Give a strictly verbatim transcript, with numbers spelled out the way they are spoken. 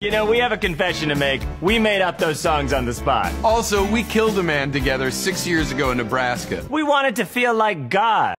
You know, we have a confession to make. We made up those songs on the spot. Also, we killed a man together six years ago in Nebraska. We wanted to feel like God.